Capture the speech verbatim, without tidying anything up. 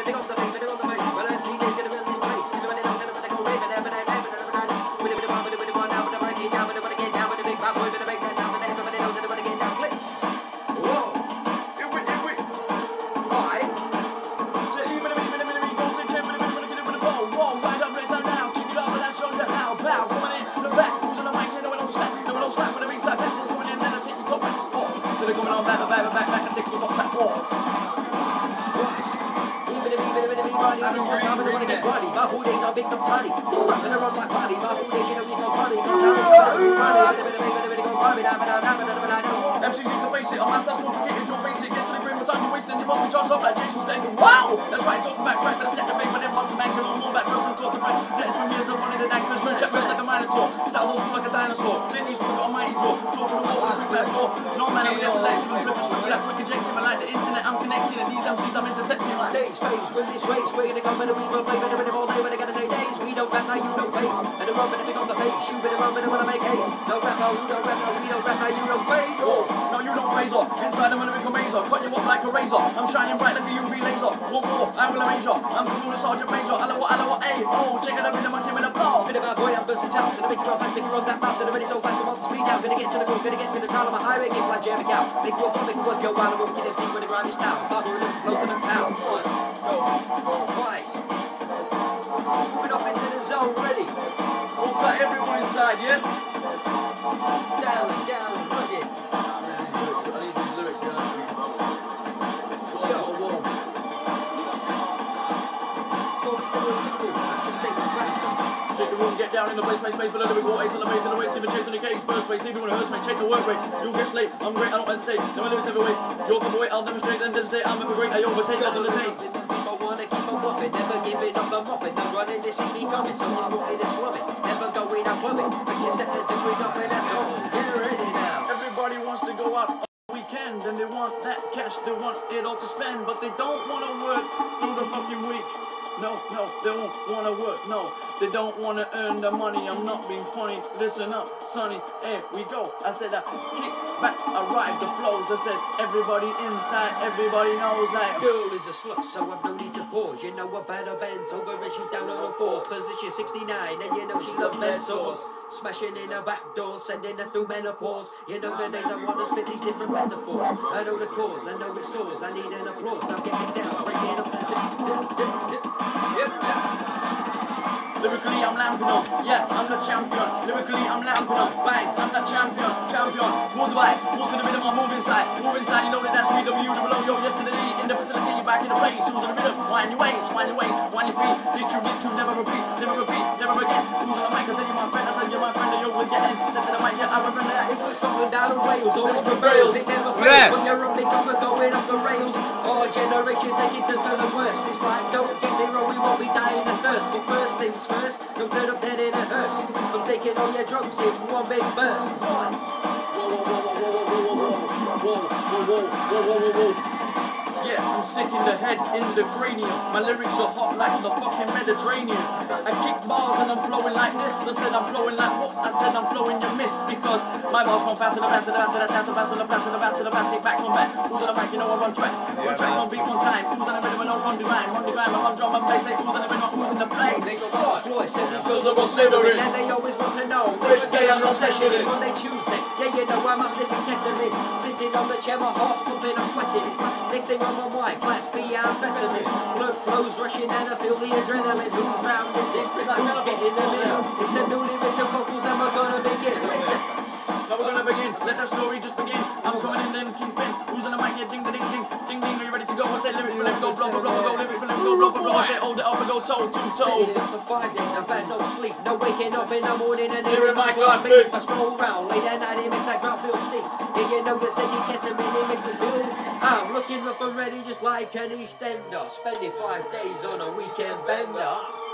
big off the beat, but on the bass. But M C D's gonna build his place. Everybody knows that I'm gonna go rave and ever, ever, ever, ever, ever. With a bit of one, with a bit of one, now with a break it down, with a break it down, with a big bad boy, with a big that sounds, and everybody knows that I'm gonna get down. Click. Whoa. Here we, here we. Alright. So even a minute, minute, minute, minute, go to ten, minute, minute, minute, get it with a ball. Whoa, right up, let's now. Check it out, and I'll show you how. Pow, coming in from the back. Who's on the mic? No one don't slap. No one don't slap with the big side. That's it, coming in, then I take your top back. Oh. So they're coming on back, back, back, back, back, and take your top back. Oh. Body, this one time I don't wanna get bloody. My whole days are big up tiny. I'm gonna run like body. My whole days, you know, we go funny. Go tell me, M Cs need to face it. I'm not that complicated, you're basic. Get to the green, time you're wasting. You must be charged up like Jason Statham. Wow! That's right, talking back, right, but I step the make, but then bust the man, get on more back, drugs and talk to right. Let's swim years up on it, and that Christmas check best like a minotaur. Styles all like a dinosaur. Clint Eastwood got a mighty draw. Draw from the wall, quick back floor. No man, I'm just selecting. I'm flipping swift with that quick injecting. I like the internet, I'm connecting. And these M Cs I'm intercepting like days, phase, when this race, we're gonna come in a week for play, but they're all day when they gotta say days. We don't rap now, you don't face. And the run, but pick up the pace. You better run, but I wanna make haste. No rap now, you don't rap now, we don't rap now, you don't face. Oh, no, you don't phase off. Inside I'm gonna make a razor. Cut you up like a razor. I'm shining bright like a U V laser. One more, I will major. I'm from the Sergeant Major. Hello, hello, hey, oh, check it out in the monkey with a blow. Bit of a boy, I'm versatile. So to make you run fast, make you run that fast. So they're ready so fast, I'm off the speed out. Gonna get to the goal, gonna get to the trial. I'm a highway, get flat, jam out. Make you up, make you work your while. I'm walking M C with a grimy style. Barbara and flows in the town. One, go, twice. Moving up into the zone, ready. All tight, everyone inside, yeah? Down, down, budget. I need these lyrics, yeah. Whoa, whoa, whoa. Go, it's the way to do. That's just taking facts. Shake the room, get down in the place, place, place, below the big wall, eight on the base, on the waist, leave a chase on the case, first place, leave it when it hurts, mate, check the work rate, you'll get late, I'm great, I don't hesitate, no one limits heavyweight, you'll come away, I'll demonstrate, then hesitate, I'm ever great, I overtake, I delete. People wanna keep on muffin, never giving up the muffin, they're running, they see me coming, so they're squatting and slumming, never going out clubbing, but you set to do it up and that's all, get ready now. Everybody wants to go out on the weekend, and they want that cash, they want it all to spend, but they don't wanna work through the fucking week. No, no, they don't wanna work, no, they don't wanna earn the money, I'm not being funny, listen up, sonny, here we go, I said I kick back, I ride the flows, I said everybody inside, everybody knows that girl is a slut, so I've no need to pause, you know I've had her bent over and she's down on her fours, position sixty-nine, and you know she loves bed sores, smashing in her back door, sending her through menopause, you know the days I wanna spit these different metaphors, I know the cause, I know it soars, I need an applause, now get it down, break it up, yep, yep. Lyrically I'm lamping on, yeah, I'm the champion. Lyrically I'm lamping on, bang, I'm the champion, champion. Worldwide, walk to the rhythm, I move inside, move inside, you know that that's me, W, the below, yo, yesterday in the facility, you back in the place, who's in the rhythm, wind your waist, wind your waist, wind your feet, this true, this true, never repeat, never repeat, never again, who's on the mic, I tell you my friend, I tell you my friend, that yo, we're getting, set to the mic, yeah, I remember that, it was Scotland down in Wales, always prevails, it never fails, yeah. When you're on because we're going off the rails, our generation taking us for the worst, it's like, don't get me wrong, we won't be dying of thirst, but first things first, don't turn up dead in a hearse, from taking all your drugs in one big burst, one, whoa, whoa, whoa, whoa, whoa, whoa, whoa, whoa, whoa, whoa, whoa, whoa, whoa. Yeah, I'm sick in the head, in the cranium. My lyrics are hot like the fucking Mediterranean. I kick bars and I'm flowing like this. I said I'm flowing like what? I said I'm flowing your miss. Because my bars come faster, the faster, the faster, the faster, the faster, the faster, the faster, the faster, take back on back. Who's on the mic, you know I run tracks. Run tracks, one beat, one time. Who's on the rhythm, I don't run the rhyme. Run the rhyme, I run drum and bass. Say who's on the rhythm, who's in the place. They go hard, Floyd said these girls are all slithering. And they always want to know which day I'm not sessioning. Monday, Tuesday, yeah, you know I'm out sniffing ketamine. Sitting on the chair, my heart's pumping, I'm sweating. It's like next thing on my mind, class B amphetamine. Blood flows rushing and I feel the adrenaline. Who's round is it? Who's getting them in? It's the newly written vocals and we're gonna begin. Listen. Now we're gonna begin, let that story just begin. I'm coming in then kingpin. Who's on the mic? Yeah, ding ding ding ding ding. Are you ready to go? I say lyric for let go, blow for blow, go lyric for let go, blow for blow. I say hold it up and go toe to toe. For five days I've had no sleep, no waking up in the morning and hearing my heartbeat. I stroll round late at night, it makes that ground feel steep. Yeah, you know you're taking ketamine, it makes me feel. I'm looking rough and ready just like an EastEnder, spending five days on a weekend bender.